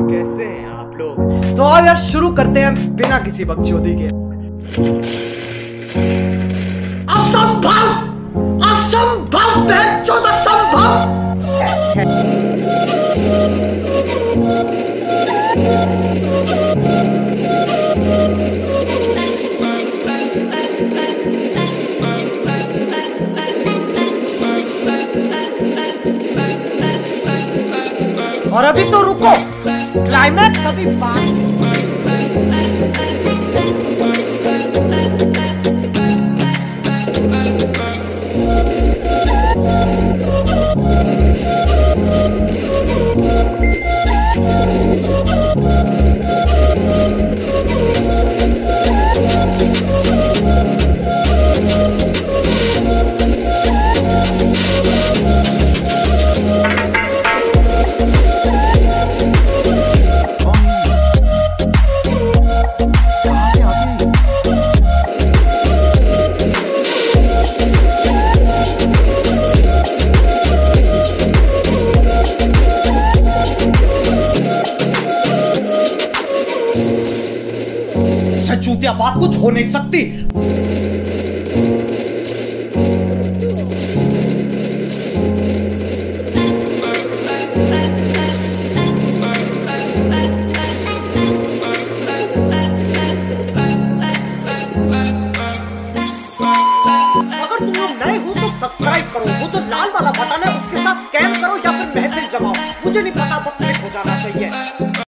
कैसे हैं आप लोग? तो आओ यार शुरू करते हैं बिना किसी बकचोदी के। असंभव, असंभव, असंभव। और अभी तो रुको, क्लाइमैक्स अभी चूतिया बात कुछ हो नहीं सकती। अगर तुम लोग नए हो तो सब्सक्राइब करो, वो जो लाल वाला बटन है उसके साथ स्कैम करो या फिर महफिल जमाओ, मुझे नहीं पता, बस क्लिक हो जाना चाहिए।